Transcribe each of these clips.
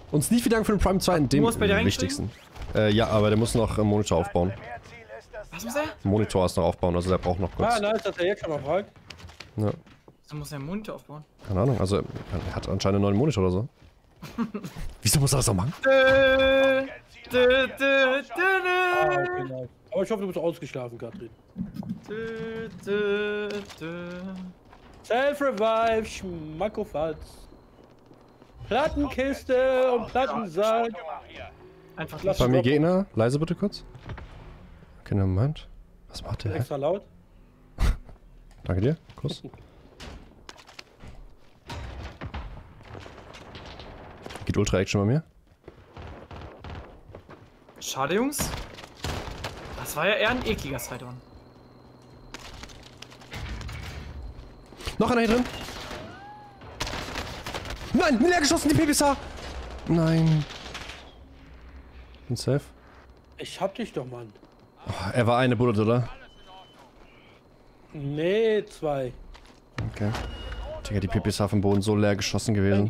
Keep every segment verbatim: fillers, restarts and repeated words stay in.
Und Sneak, vielen Dank für den Prime zwei in dem wichtigsten. Äh, ja, aber der muss noch einen Monitor aufbauen. Was muss er? Monitor ist noch aufbauen, also der braucht noch kurz. Ah, nice, dass er jetzt schon mal fragt. Ja. So muss er einen Monitor aufbauen. Keine Ahnung, also er hat anscheinend einen neuen Monitor oder so. Wieso muss er das noch machen? Dö, dö, dö, dö, Ah, okay, nice. Aber ich hoffe, du bist ausgeschlafen, Katrin. dö, dö, dö. Self-Revive, Schmackofatz. Plattenkiste und Plattensack. Einfach Lass- Bei mir Gegner, leise bitte kurz. Okay, Moment. Was macht der? Extra laut. Danke dir, Kuss. Geht Ultra-Action bei mir? Schade, Jungs. Das war ja eher ein ekliger Side-On. Noch einer hier drin. Nein, leer geschossen, die P P S H. Nein. Bin safe. Ich hab dich doch, Mann. Oh, er war eine Bullet, oder? Nee, zwei. Okay. Digga, die P P S H vom Boden so leer geschossen gewesen.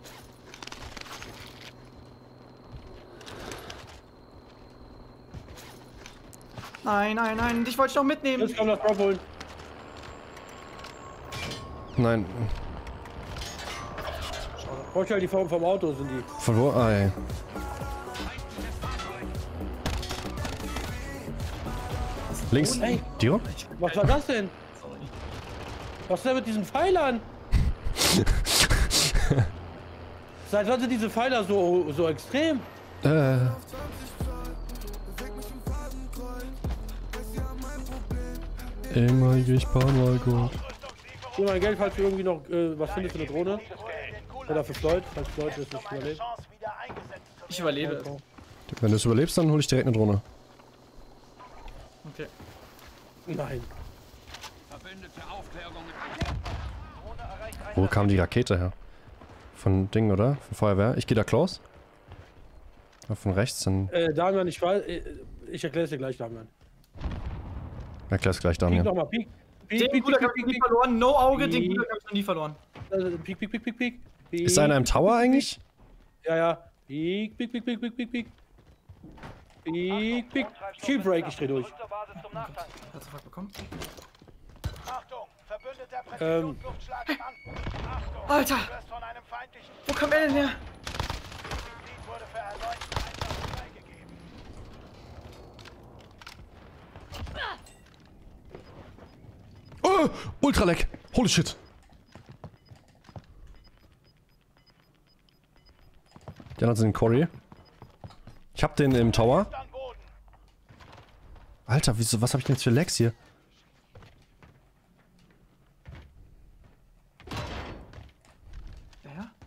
Nein, nein, nein, dich wollte ich noch mitnehmen. Jetzt komm das Drop holen. Nein. Brauch ich halt die Form vom Auto, sind die. Von wo? Ah, ey. Links. Ey. Dio? Was war das denn? Was ist denn mit diesen Pfeilern? Seit wann sind diese Pfeiler so, so extrem? Äh. Immer ich mal gut. Hol mein Geld, falls du irgendwie noch äh, was findest für eine Drohne. Oder für Floyd, falls Floyd das nicht überlebt. Ich überlebe. Wenn du es überlebst, dann hole ich direkt eine Drohne. Okay. Nein. Wo kam die Rakete her? Von Ding, oder? Von Feuerwehr? Ich gehe da close. Von rechts, dann Äh, Damian, ich weiß, äh, ich erkläre es dir gleich, Damian. erklär's gleich, Peek Damian. nochmal, Peek. Peek, Den Peek, Bruder Peek, hab ich Peek, nie Peek, verloren. No Auge, den Peek. Bruder hab ich nie verloren. Peek, Peek, Peek, Peek, Peek, Peek. Ist einer im Tower eigentlich? Ja, ja. Peek, Peek, Peek, Peek, Peek, Peek, Peek. Peek, Peek. Shield Break, ich dreh durch. Hast du was bekommen? Ähm, Alter! Wo kam er denn her? Oh! Ultraleck! Holy shit! Der hat den Cory. Ich hab den im Tower. Alter, wieso, was hab ich denn jetzt für Lags hier? Ja?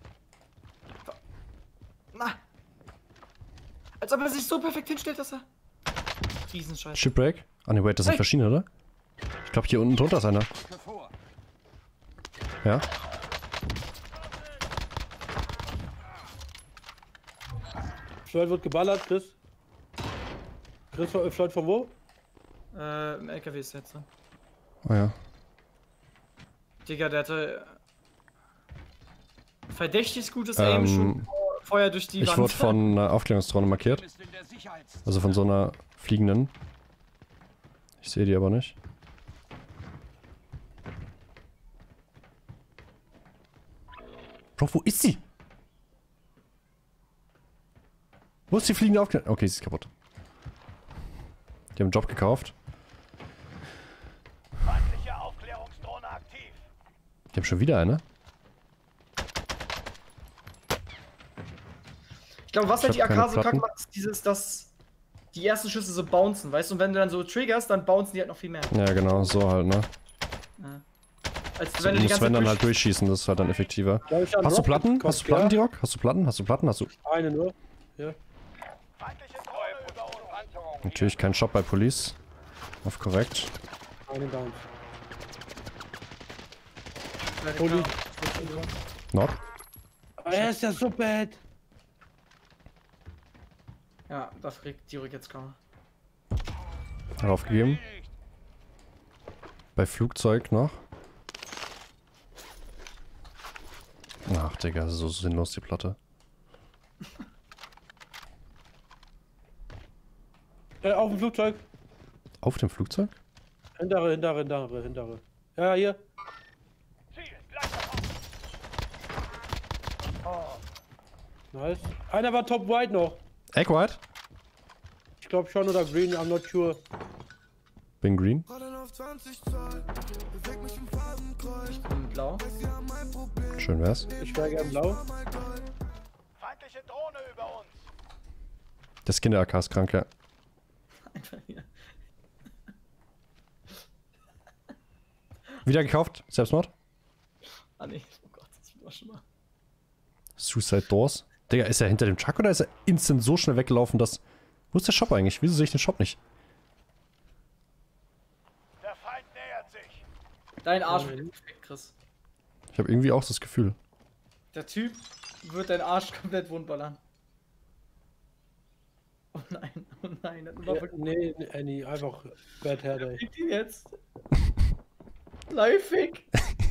Na! Als ob er sich so perfekt hinstellt, dass er... Riesenscheiße. Shipbreak? Ah ne, wait, das sind Hey. verschiedene, oder? Ich glaube, hier unten drunter ist einer. Ja? Floyd wird geballert, Chris. Chris, äh, Floyd von wo? Äh, im L K W ist jetzt drin. Oh ja. Digga, der hatte... Verdächtig gutes Aim Ähm, schon vorher durch die Ich Wand. wurde von einer Aufklärungsdrohne markiert. Also von so einer fliegenden. Ich sehe die aber nicht. Bro, wo ist sie? Wo ist die fliegende Aufklärung? Okay, sie ist kaputt. Die haben einen Job gekauft. Feindliche Aufklärungsdrohne aktiv. Die haben schon wieder eine. Ich glaube, was Ich halt die hab keine A K so kack Platten. macht, ist dieses, dass die ersten Schüsse so bouncen, weißt du? Und wenn du dann so triggerst, dann bouncen die halt noch viel mehr. Ja, genau, so halt, ne? Als So, wenn du du die musst ganze wenn dann Zeit halt durchschießen, das ist halt dann effektiver. Ja, ich hab Hast du Rocket Platten? gekauft, Hast du Platten, ja. Dirok? Hast du Platten? Hast du Platten? Hast du... Eine nur. Ja. Feindliche Drohne über uns. Panzerung. Natürlich kein Shop bei Police. Auf korrekt. Eine down. durchschießen. Poli. Knock. Aber er ist ja so bad. Ja, da fragt die jetzt kaum. Hat aufgegeben. Bei Flugzeug noch. Ach, Digga, so sinnlos die Platte. Äh, auf dem Flugzeug. Auf dem Flugzeug? Hintere, hintere, hintere, hintere. Ja, hier. Ziel, gleich davon. Nice. Einer war Top White noch. Egg White? Ich glaube schon, oder Green, I'm not sure. Bin green. Ich bin blau. Schön wär's. Ich wäre gern blau. Feindliche Drohne über uns. Das Kinder-A K ist krank, ja. Einfach hier. Wieder gekauft? Selbstmord? Ah ne, oh Gott, das war schon mal. Suicide Doors? Digga, ist er hinter dem Truck oder ist er instant so schnell weggelaufen, dass... Wo ist der Shop eigentlich? Wieso sehe ich den Shop nicht? Der Feind nähert sich. Dein Arsch wird perfekt, Chris. Ich habe irgendwie auch das Gefühl. Der Typ wird deinen Arsch komplett wundballern. Oh nein, oh nein. Das war Ja, wirklich... nee, nee, Annie, einfach Bad Hair Day. Kriegt ihn jetzt. Lifehack.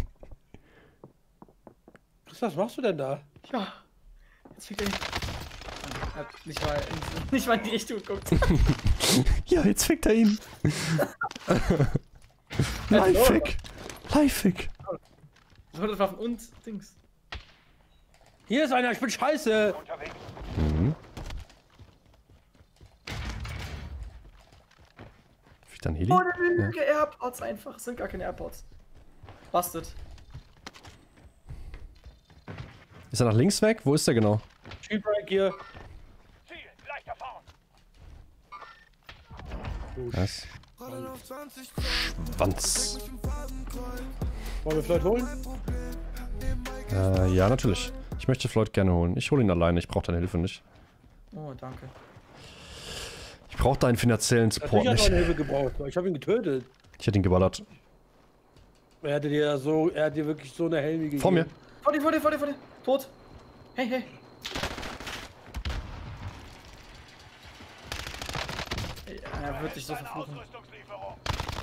Was machst du denn da? Ja. Jetzt fickt er ihn. Er hat nicht mal in, nicht mal in die Richtung geguckt. Ja, jetzt fickt er ihn. Lifehack. Lifehack. Waffen und Dings. Hier ist einer, ich bin scheiße. Unterwegs. Mhm. Fickt dann Heli? Oh, eine Ja. Lüge, AirPods einfach. Es sind gar keine AirPods. Bastet. Ist er nach links weg? Wo ist er genau? Shield Break hier. Ziel, gleich davon. Was? Schwanz. Wollen wir Floyd holen? Äh, ja, natürlich. Ich möchte Floyd gerne holen. Ich hole ihn alleine, ich brauche deine Hilfe nicht. Oh, danke. Ich brauche deinen finanziellen Support Natürlich hat er nicht. eine Hilfe gebraucht. Ich habe ihn getötet. Ich hätte ihn geballert. Er hatte dir so, er hat dir wirklich so eine Helme gegeben. Vor mir. Vor dir, vor dir, vor dir, vor dir. Tot. Hey, hey. Ey, er wird dich so Eine verfluchen. Ausrüstungslieferung.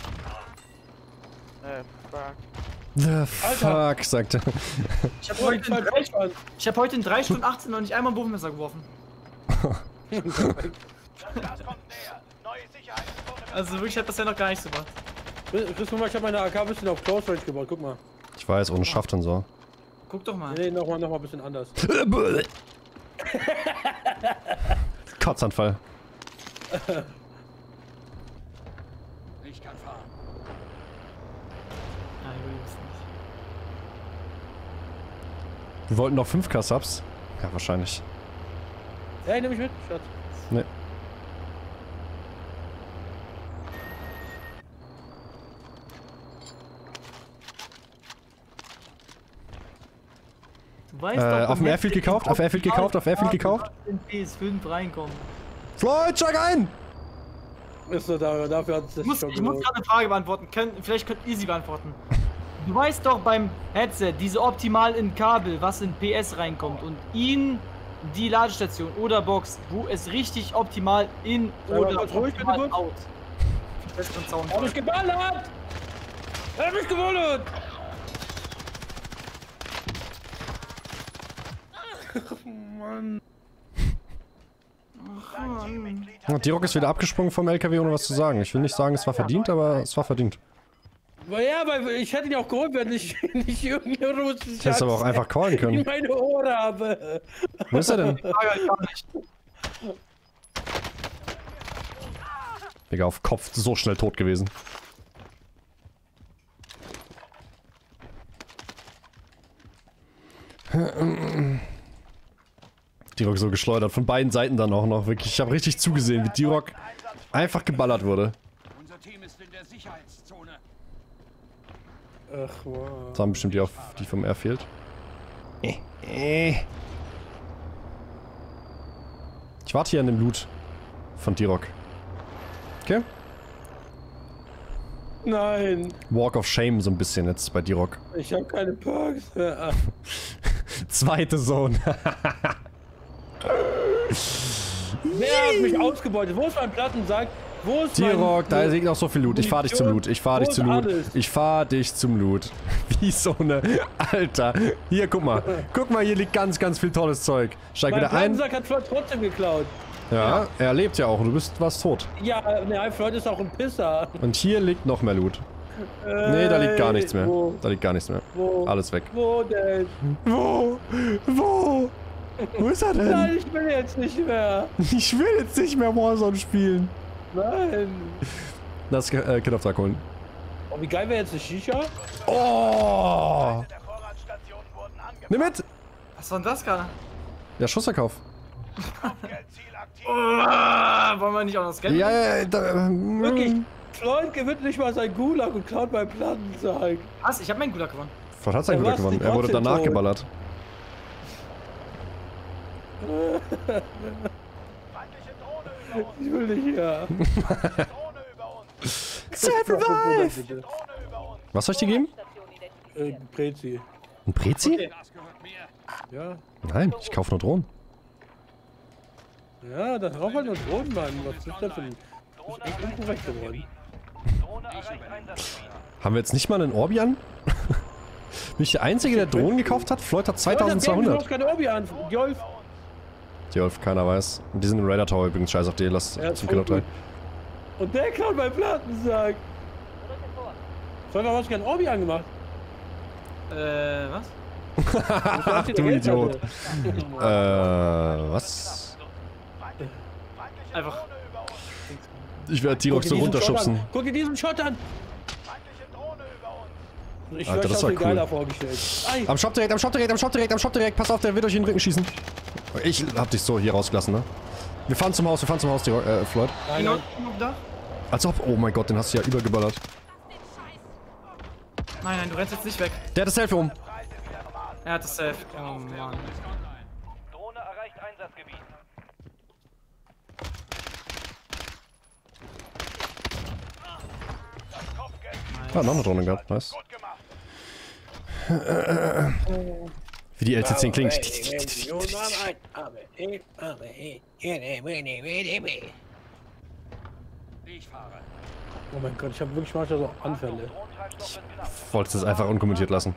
The fuck, sagt er. Ich habe Oh, heute, ich war in drei- gespannt. ich hab heute in drei Stunden achtzehn noch nicht einmal ein Wurfmesser geworfen. Das Gas kommt näher. Neue Sicherheitszone. Also wirklich hat das ja noch gar nicht so gemacht. Chris, guck mal, ich habe meine A K ein bisschen auf Close Range gebaut. Guck mal. Ich weiß, ohne Schaft und so. Guck doch mal. Nee, nochmal, nochmal ein bisschen anders. Kotzanfall. Ich kann fahren. Nein, übrigens nicht. Wir wollten noch fünf K Subs. Ja, wahrscheinlich. Hey, nimm mich mit, Schatz. Nee. Du weißt Äh, doch, auf dem beim Airfield letzten gekauft, auf Airfield gekauft, auf Airfield gekauft. In P S fünf reinkommen. Floyd, steig ein! Ist so, da, dafür hat es Ich das muss, schon ich muss gelohnt. gerade eine Frage beantworten. Könnt, vielleicht könnt ihr sie beantworten. Du weißt doch beim Headset, diese optimal in Kabel, was in P S reinkommt und in die Ladestation oder Box, wo es richtig optimal in Sei mal oder kurz ruhig, bitte optimal kurz. out. Das ist ein Sound. Hab mich geballert! Hab mich geballert! Dein Teammitglied Ja, hat D-Rock ist wieder abgesprungen vom L K W, ohne was zu sagen. Ich will nicht sagen, es war verdient, aber es war verdient. Ja, weil ich hätte ihn auch geholt, wenn ich nicht irgendeinen russischen Ich hätte es aber auch einfach callen in können. meine Ohren habe. Wo ist er denn? Frage gar nicht. Digga, auf Kopf so schnell tot gewesen. D-Rock so geschleudert, von beiden Seiten dann auch noch, wirklich. Ich habe richtig zugesehen, wie D-Rock einfach geballert wurde. Unser Team ist in der Sicherheitszone. Ach, wow. Das waren bestimmt die, auf, die vom Airfield. Äh, äh. Ich warte hier an dem Loot von D-Rock. Okay? Nein, Walk of Shame so ein bisschen jetzt bei D-Rock. ich habe keine Perks. Ah, Zweite Zone. wer hat mich ausgebeutet? Wo ist mein Plattensack? Wo ist mein... D-Rock, da liegt noch so viel Loot. Ich fahr dich zum Loot. Ich fahr dich Wo zum ist Loot. alles? Ich fahr dich zum Loot. Wie Wie so eine. Alter. Hier, guck mal. Guck mal, hier liegt ganz, ganz viel tolles Zeug. Steig Mein wieder ein. Plattensack hat Floyd trotzdem geklaut. Ja, er lebt ja auch und du bist was tot. Ja, ne, Floyd ist auch ein Pisser. Und hier liegt noch mehr Loot. Nee, da liegt gar nichts mehr. Da liegt gar nichts mehr. Wo? Alles weg. Wo denn? Wo? Wo? Wo ist er denn? Nein, ich will jetzt nicht mehr. Ich will jetzt nicht mehr Warzone spielen. Nein. Das äh, Killauftrag holen. Oh, wie geil wäre jetzt eine Shisha? Oh! Der Vorratsstationen wurden angepasst. Nimm mit! Was war denn das gerade? Ja, Schussverkauf. Kopfgeldziel aktiv. Ah, wollen wir nicht auch noch scannen? Ja, ja, da, ähm, Wirklich, Floyd gewinnt nicht mal sein Gulag und klaut meinen Plattensack. Was? Ich hab meinen Gulag gewonnen. Ford hat sein Ja, Glück was? gewonnen. Die Er wurde trotzdem danach tot. geballert. Feindliche Drohne über uns. Ich will nicht hier. Drohne über uns. Self-Revive! Drohne über uns. Was soll ich dir geben? Äh, Prezi. Ein Prezi? Das gehört mir. Ja. Nein, ich kaufe nur Drohnen. Ja, das braucht halt nur Drohnen, Mann. Was ist das für ein... Das ist echt unkorrekt geworden. Drohne erreicht Einsatzgebiet. Haben wir jetzt nicht mal einen Orbi an? Bin ich der Einzige, der Drohnen gekauft hat? Floyd hat Du zweitausendzweihundert. brauchst keine Orbi an. Jolf. Die Wolf, keiner weiß. Und die sind im Raider Tower übrigens. Scheiß auf die, lass Ja, zum voll Killer drei. gut. Und der klaut meinen Plattensack. Soll warum hast du keinen Orbi angemacht? Äh, was? Ach, du Idiot. Äh, was? Einfach. Ich werde T-Rox so diesen runterschubsen. Shot an. Guck dir diesen Shot an. Feindliche Drohne über uns. Ich Alter, Alter, das das war mir cool. geiler vorgestellt. Ei. Am Shop direkt, am Shop direkt, am Shop direkt, am Shop direkt. Pass auf, der wird euch in den Rücken schießen. Ich hab dich so hier rausgelassen, ne? Wir fahren zum Haus, wir fahren zum Haus, die, äh, Floyd. Nein, Genau, nein. noch da? Als ob, oh mein Gott, den hast du ja übergeballert. Nein, nein, du rennst jetzt nicht weg. Der hat das Selfie um. Er hat das Safe. Oh Mann. Drohne erreicht Einsatzgebiet. Das Kopfgeld Ah, noch eine Drohne gehabt, nice. gut gemacht. Wie die L T zehn klingt. Ich fahre. Oh mein Gott, ich habe wirklich manchmal so Anfälle. Grundtreibstoff wird geladen. Wolltest es einfach unkommentiert lassen.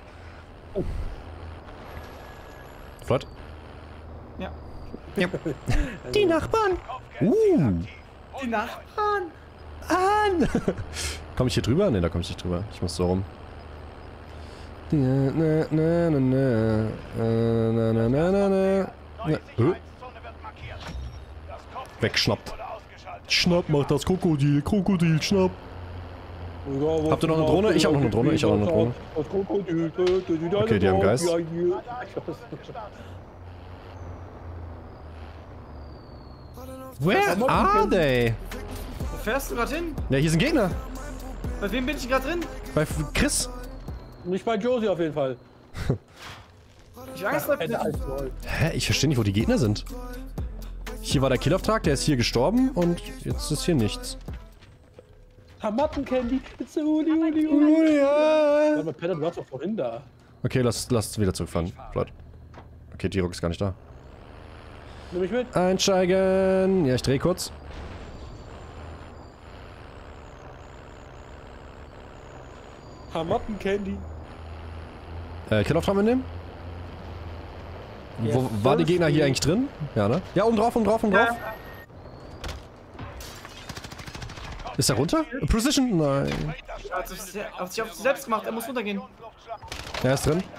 Floyd? Ja. Die Nachbarn. Uh. Die Nachbarn. An. Komm ich hier drüber? Ne, da komme ich nicht drüber. Ich muss so rum. Na, na, na, na, na. Na, na, na, na, na. Neue Na, äh, Sicherheitszone wird markiert. Das Kopfgeld Weggeschnappt. wurde ausgeschaltet. Schnapp, mach das Krokodil, Krokodil, schnapp. Ja, Habt ihr noch eine Drohne? Ich hab noch eine Drohne, ich hab noch eine Drohne. Okay, die haben Geist. Where are they? Wo fährst du gerade hin? Ja, hier sind Gegner. Bei wem bin ich gerade drin? Bei Chris. Nicht bei Josie auf jeden Fall. Ich hab Angst vor Hä? Ich verstehe nicht, wo die Gegner sind. Hier war der Killauftrag, der ist hier gestorben und jetzt ist hier nichts. Hamattencandy. It's a Uli, Uli, Uli. Warte mal, Peter, du warst doch vorhin da. Okay, lass, lass wieder zurückfahren. Floyd. Okay, T-Rock ist gar nicht da. Nimm mich mit. Einsteigen. Ja, ich drehe kurz. Hamattencandy. Äh, Killauftrag mitnehmen? Ja, Wo war die fünf Gegner hier Stück. eigentlich drin? Ja, ne? Ja, oben drauf, oben drauf, oben drauf. Ist er runter? Precision? Nein. Er hat sich, hat sich auf sich selbst gemacht, er muss runtergehen. Er ist drin.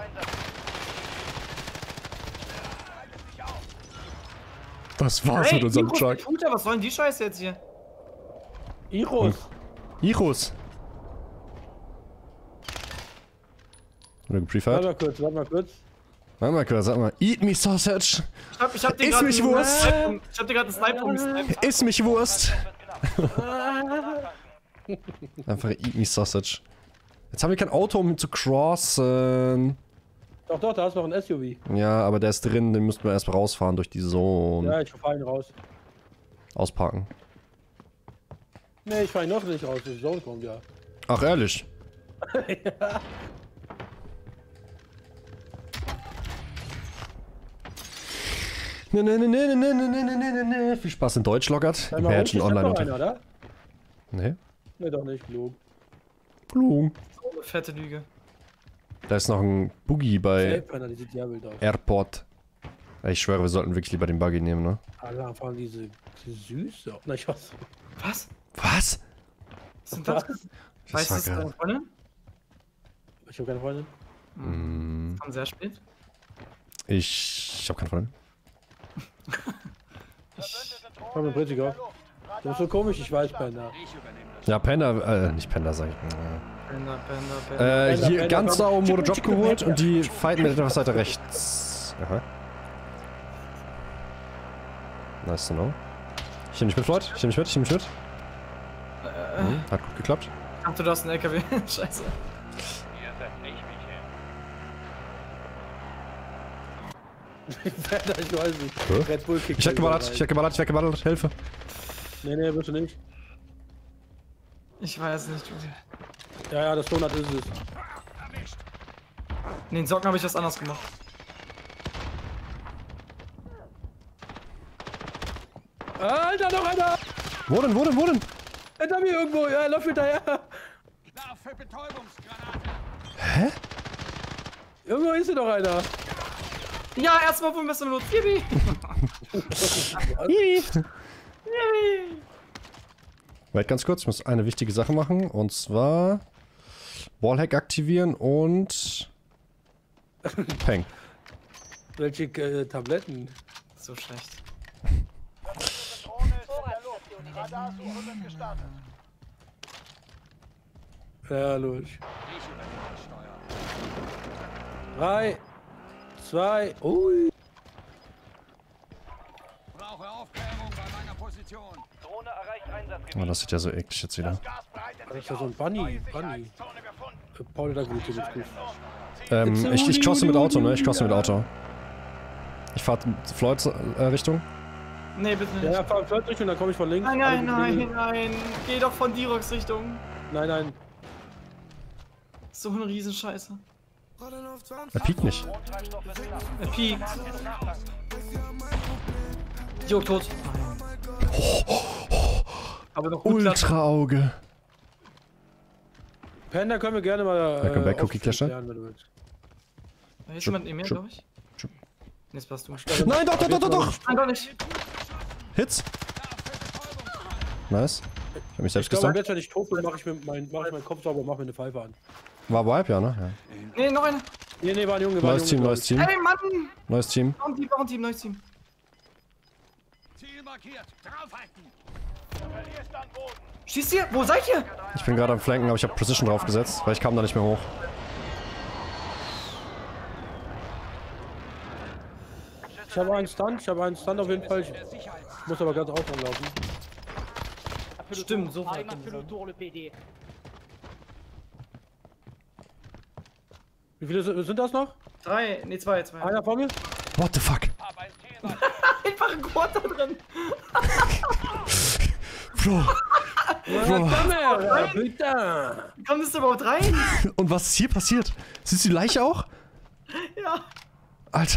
Was war's mit unserem Iros, Truck? Shooter, was soll denn die Scheiße jetzt hier? Iros. Ichus. Oder Warte geprefired? mal kurz, warte mal kurz. Warte mal kurz, sag mal. Eat me sausage. Ich hab, ich hab dir Iss gerade mich einen Wurst. Snipe um- Ich hab dir gerade einen Snipe umgesniped. Iss mich Wurst. Einfach eat me sausage. Jetzt haben wir kein Auto, um ihn zu crossen. Doch, doch, da ist noch ein S U V. Ja, aber der ist drin, den müssten wir erst mal rausfahren durch die Zone. Ja, ich fahr ihn raus. Ausparken. Nee, ich fahr ihn noch nicht raus. Die Zone kommt ja. Ach, ehrlich? Ne, ne, ne, ne, ne, ne, ne, ne, ne, ne. Viel Spaß in Deutsch lockert. Sag mal, Imagine ist Online noch unter. einer, oder? Nee. Nee, doch nicht, Blue. Klug. So eine fette Lüge. Da ist noch ein Buggy bei Selber, die sieht ja wild aus. Airport. Ich schwöre, wir sollten wirklich lieber den Buggy nehmen, ne? Alter, fahren diese, diese Süße. Na, ich weiß. Was? Was? Was sind das? Das Weißt du, war das ist geil. deine Freundin? Ich hab keine Freundin. Mm, Kam sehr spät. ich, ich hab keine Freundin. Komm, mit Brittiger. Das ist so komisch, ich weiß, Panda. Ja, Panda, äh, nicht Panda, sag ich. Panda, Panda, Panda. Äh, Panda, hier Panda, ganz komm. da oben wurde Chicken, Job Chicken, geholt Panda. und die fighten mit etwas weiter rechts. Aha. Nice to know. Ich nehm dich mit, Floyd. Ich nehm dich mit, ich nehm dich mit. Hm, hat gut geklappt. Ach, du hast einen L K W. Scheiße. Ihr seid nicht mich hin. Panda, ich weiß nicht. Hä? Red Bull kickt Ich werd geballert, rein. ich werd geballert, ich werd geballert. Hilfe. Nee, nee, bitte nicht. Ich weiß nicht, Julia. Ja, ja, das Donut ist es. In den Socken habe ich was anderes gemacht. Alter, noch einer! Wo denn, wo denn, wo denn? Hinter mir irgendwo, ja, er läuft hinterher. Lauf für Betäubungsgranate. Hä? Irgendwo ist hier noch einer. Ja, erstmal vom besten Minute. Yippie! Hihi. Yippie! Wait, ganz kurz, ich muss eine wichtige Sache machen. Und zwar Wallhack aktivieren und Peng. Welche äh, Tabletten? So schlecht. Drohne ist in der Luft. Radarsuche wird gestartet. Ja, los. Ich übernehme das Steuer. Drei, zwei, ui. Brauche Aufklärung bei meiner Position. Drohne erreicht Oh, Einsatzgebiet. das sieht ja so eklig jetzt wieder. Das Gas breitet Das sich ist ja so ein aus. Bunny, Neue Bunny. Sicherheitszone gefunden. Äh, Paul, da gut, mit gut. Ähm, ich, ich crosse mit Auto, ne? Ich crosse mit Auto. Ich fahr Floyd äh, Richtung. Nee, bitte nicht. Ja, ja, fahr Flirtrichtung, und dann komme ich von links. Nein, nein, Alle nein, Kollegen- nein. Geh doch von Dirox Richtung. Nein, nein. So eine Riesenscheiße. Er piekt nicht. Mondtreibstoff wird knapp. Er piekt. Nachlassen. Jo, tot. Aber noch gut lassen. Ultra-Auge. Panda können wir gerne mal. Äh, Welcome back, Cookie aufstehen, Clasher. lernen, wenn du willst. Da ist jemand in mir, Schub. glaube ich. Schub. Nee, das warst du. Nein, doch, doch, doch, doch, doch! Nein, doch nicht. Hits. Nice. Ich hab mich Ich selbst glaube, am gestunt. besten, wenn ich tot bin, mache ich, mir mein, mach ich meinen Kopf sauber und mache mir eine Pfeife an. War Vibe, ja, ne? Ja. Nee, noch einer. Nee, nee, war ein Junge, war ein Neues Junge. Team, neues Team. Ey, Mann! Neues Team. Noch ein Team, noch ein Team, neues Team. Ziel markiert. Draufhalten. Du verlierst an Boden. Schießt ihr? Wo seid ihr? Ich bin gerade am Flanken, aber ich habe Precision draufgesetzt, weil ich kam da nicht mehr hoch. Ich habe einen Stunt, ich habe einen Stunt auf jeden Fall. Ich muss aber ganz aufmerksam laufen. Stimmt, so weit. Wie viele sind sind das noch? Drei, nee, zwei, zwei. Einer vor mir? What the fuck? Hab ein Ziel markiert. Einfach ein Quad da drin. Bro. Bro. Komm her, bitte! Kommt es überhaupt rein? Und was ist hier passiert? Siehst du die Leiche auch? Ja. Alter.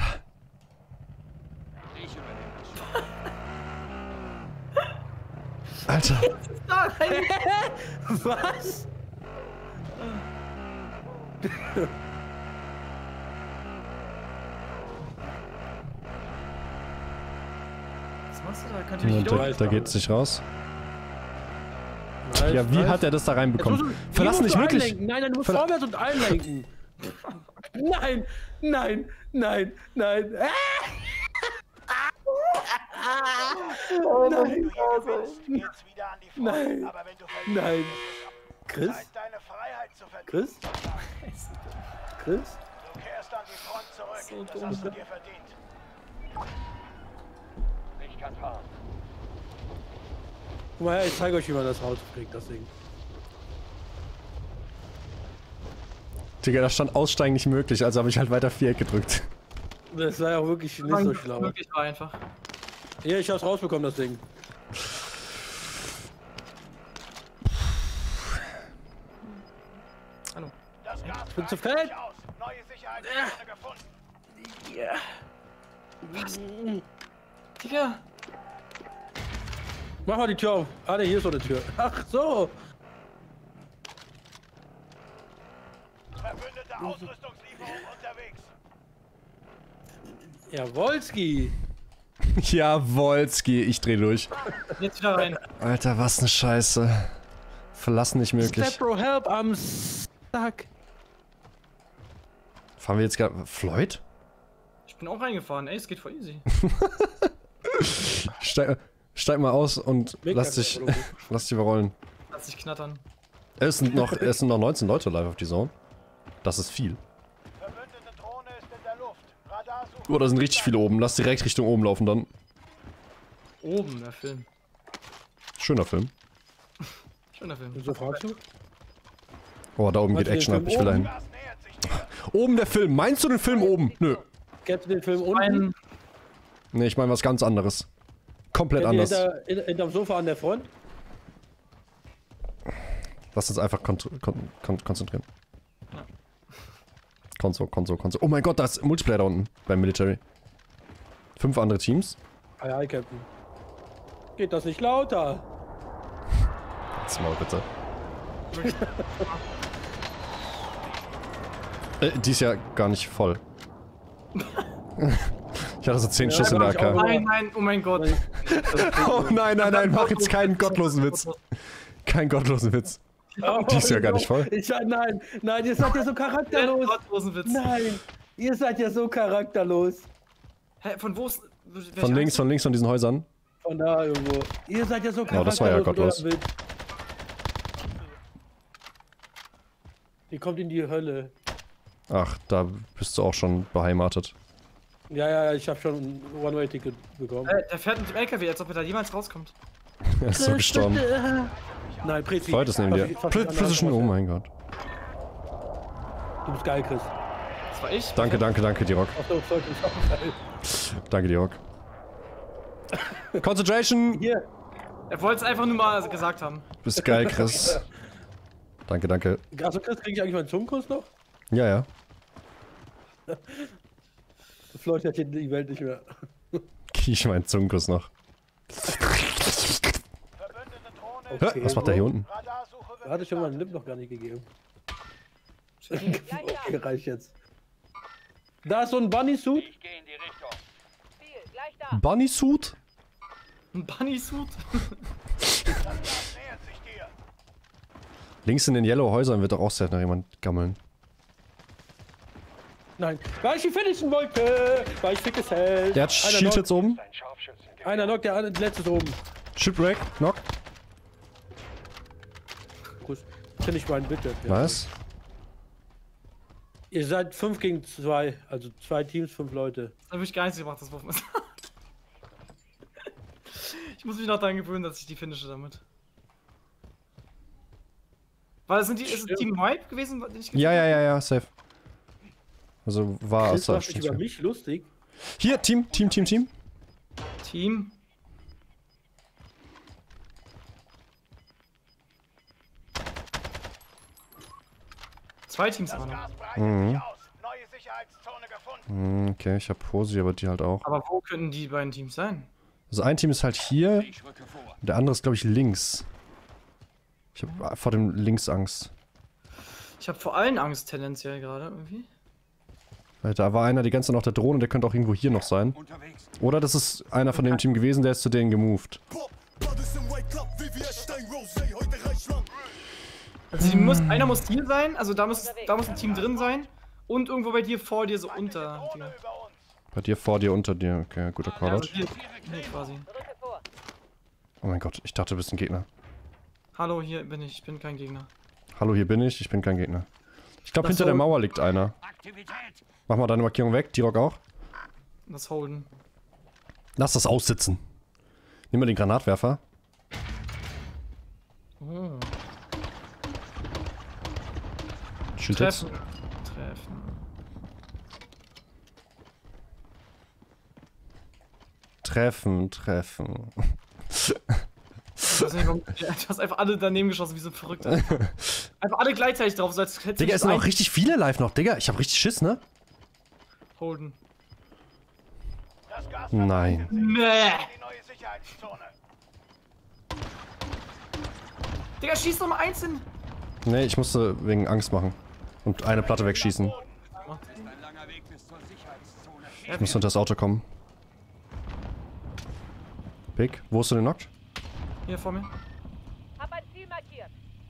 Ich übernehme das Steuer. Alter. Da rein. Was? Was machst du da? Könnt ihr nicht Und wieder da, hoch? da geht's nicht raus. Nice, Ja, wie nice. hat er das da Jetzt reinbekommen? musst du- Verlass hier nicht musst du möglich. einlenken. Nein, nein, du musst Verla- vorwärts und einlenken. Nein, nein, nein, nein. Ah! Oh, Nein. Wenn du hier gewinnst, geht's wieder an die Front. Nein. Aber wenn du verlierst, Nein. Chris? Zeit, deine Freiheit zu verdienen. Chris? Chris? Du kehrst an die Front zurück. So das dumm. hast du dir verdient. Ich kann fahren. Guck mal her, ich zeige euch, wie man das Haus kriegt, das Ding. Digga, da stand Aussteigen nicht möglich, also habe ich halt weiter Viereck gedrückt. Das war ja auch wirklich nicht so schlau. Wirklich war einfach. Hier, ich hab's rausbekommen, das Ding. Hallo. Das Gas bin zu breitet fett. sich aus. Neue Sicherheitszone gefunden. Digga. Mach mal die Tür auf. Ah, ne, hier ist so eine Tür. Ach so. Verbündete Ausrüstungslinie Jawolski. Jawolski, ich dreh durch. Jetzt wieder rein. Alter, was ne Scheiße. Verlassen nicht möglich. Step bro, help, I'm stuck. Fahren wir jetzt gerade... Floyd? Ich bin auch reingefahren, ey, es geht voll easy. Steig, steig mal aus und Mega lass dich, Technologie. lass dich überrollen. Lass dich knattern. Es sind, noch, es sind noch neunzehn Leute live auf die Zone. Das ist viel. Verbündete Drohne ist in der Luft. Radarsuche. Oh, da sind richtig viele oben. Lass direkt Richtung oben laufen dann. Oben, der Film. Schöner Film. Schöner Film. Wieso fragst du? Oh, da oben Meinst geht du den Action ab. Film Ich will dahin. Gas nähert sich dir. Oben der Film. Meinst du den Film oben? Nö. Kennst du den Film unten? Ein, Nee, ich meine was ganz anderes. Komplett Kennt ihr anders. hinter, hinter, hinterm Sofa an der Front? Lass uns einfach kon kon kon konzentrieren. Konso, Konso, Konso. Oh mein Gott, da ist Multiplayer da unten beim Military. Fünf andere Teams. Ei, ei, Captain. Geht das nicht lauter? Jetzt mal bitte. äh, die ist ja gar nicht voll. Ich hatte so zehn Schuss in der A K. nein, nein, oh mein Gott. Oh nein, nein, nein, mach jetzt keinen gottlosen Witz. Keinen gottlosen Witz. Oh, Die ist ja gar nicht voll. Ich, nein, nein, ihr seid ja so charakterlos. Gottlosen Witz. Nein, ihr seid ja so charakterlos. Hä, von wo ist. Von links, von links von diesen Häusern. Von da irgendwo. Ihr seid ja so charakterlos. Oh, das war ja gottlos. mit eurem Bild. Die kommt in die Hölle. Ach, da bist du auch schon beheimatet. Ja, ja, ich habe schon ein One-Way-Ticket bekommen. Äh, der fährt mit dem L K W, als ob er da jemals rauskommt. Er ist so gestorben. Nein, Prezi. Freut es neben dir. Fass- fass Pre dich an, Precision, oh Alter. mein Gott. Du bist geil, Chris. Das war ich. Danke, danke, danke, Dirok. Ach so, sorry, ich auch geil. Danke, Dirok. Concentration! Hier, Er wollte es einfach nur mal gesagt haben. Bist geil, Chris. Danke, danke. also Chris, krieg ich eigentlich meinen Zungenkuss noch? Ja, ja. Das leuchtet hier die Welt nicht mehr. Ich meinen Zungenkuss noch. Verbündete Drohne ist Hä? Was macht der hier unten? Radarsuche wird Hatte ich schon mal einen Lip noch gar nicht gegeben. Okay, reicht jetzt. Da ist so ein Bunny-Suit. Ich gehe in die Richtung. Ziel, gleich da. Bunny Suit? Ein Bunny-Suit? Das Gas nähert sich dir. Links in den Yellow Häusern wird doch auch sehr nach jemand gammeln. Nein, weil ich die finishen wollte. Weil ich fickes Held. Der hat Shield jetzt oben. Ein Scharfschützen. Einer knockt, der letzte ist oben. Shipwreck, knock. Kuss. Finish meinen bitte. Nice. Ihr seid fünf gegen zwei, also zwei Teams, fünf Leute. Das habe ich gar nicht gemacht, das Wurfmesser. Ich muss mich noch daran gewöhnen, dass ich die finische damit. War das sind die, ist es Team Wipe gewesen, den ich Ja, ja, ja, ja, safe. Also war Chris es macht sich über mich lustig. Hier, Team, Team, Team, Team. Team. Zwei Teams Das waren noch. Gas breitet Mhm. sich aus. Neue Sicherheitszone gefunden. Hm, okay, ich hab Posi, aber die halt auch. Aber wo könnten die beiden Teams sein? Also ein Team ist halt hier, Ich rücke vor. der andere ist glaube ich links. Ich hab vor dem links Angst. Ich habe vor allen Angst tendenziell gerade irgendwie. Weil da war einer die ganze Zeit noch der Drohne, der könnte auch irgendwo hier noch sein. Unterwegs. Oder das ist einer von dem Team gewesen, der ist zu denen gemoved. Also die muss, einer muss hier sein, also da muss, da muss ein Team drin sein. Und irgendwo bei dir vor dir so unter. Drohne Dir. über uns. Bei dir, vor dir, unter dir. Okay, guter Ja, also Callout. hier, hier quasi. Rücke vor. Oh mein Gott, ich dachte, du bist ein Gegner. Hallo, hier bin ich, ich bin kein Gegner. Hallo, hier bin ich, ich bin kein Gegner. Ich glaube, Das hinter der soll- Mauer liegt einer. Aktivität. Mach mal deine Markierung weg, Dirok auch. Das Holden. Lass das aussitzen. Nimm mal den Granatwerfer. Oh. Schild jetzt. Treffen. Treffen. Treffen, treffen. Ich weiß nicht, warum- Du hast einfach alle daneben geschossen, wie so ein Verrückter. Einfach alle gleichzeitig drauf, so als hättest Digga, es sind ein- auch richtig viele live noch, Digga. Ich hab richtig Schiss, ne? Holden. Das Gas Nein. Nee. in die neue Sicherheitszone. Digga, schieß doch mal einzeln. Nee, ich musste wegen Angst machen. Und eine Platte wegschießen. Ist ein langer Weg bis zur Sicherheitszone. Ich muss unter das Auto kommen. Big, wo hast du den knockt? Hier vor mir. Hab ein Ziel markiert.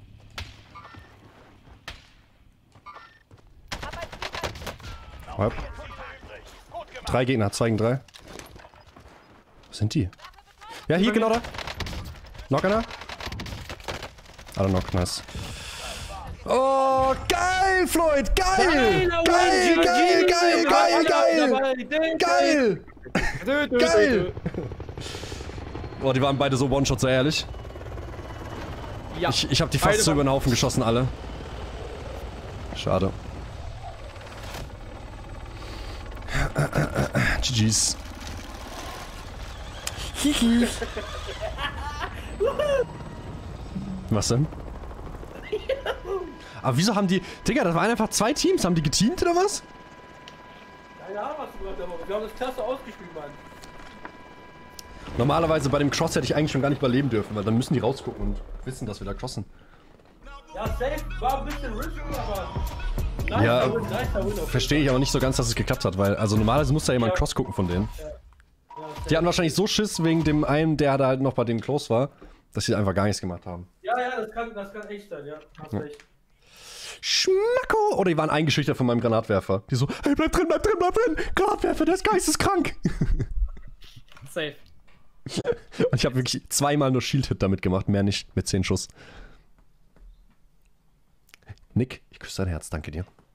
Hab ein Ziel markiert. Halb. Drei Gegner, zwei gegen drei. Wo sind die? Ja, hier, genau da. Knock einer. Alle knock, nice. Oh, geil, Floyd, geil! Geil, geil, geil, geil, geil! Geil! Geil! Boah, die waren beide so One-Shot, sehr ehrlich. Ja. Ich, ich hab die fast so über den Haufen geschossen, alle. Schade. G G's. Was denn? Aber wieso haben die... Digga, das waren einfach zwei Teams. Haben die geteamt oder was? Keine Ahnung, was du gesagt hast. Wir haben das klasse ausgespielt, Mann. Normalerweise bei dem Cross hätte ich eigentlich schon gar nicht überleben dürfen, weil dann müssen die rausgucken und wissen, dass wir da crossen. Ja, safe. War ein bisschen risky, aber... Nice, Ja, Win, nice, Win. verstehe ich aber nicht so ganz, dass es geklappt hat, weil... Also normalerweise muss da jemand Ja. cross gucken von denen. Ja. Ja, Die hatten wahrscheinlich so Schiss wegen dem einen, der da halt noch bei dem close war, dass sie einfach gar nichts gemacht haben. ja, ja, das kann, das kann echt sein, ja. Hast Ja. recht. Schmacko! Oder die waren eingeschüchtert von meinem Granatwerfer. Die so, hey, bleib drin, bleib drin, bleib drin! Granatwerfer, der ist geisteskrank! Safe. Und ich habe wirklich zweimal nur Shield-Hit damit gemacht, mehr nicht, mit zehn Schuss. Nick, ich küsse dein Herz, danke dir.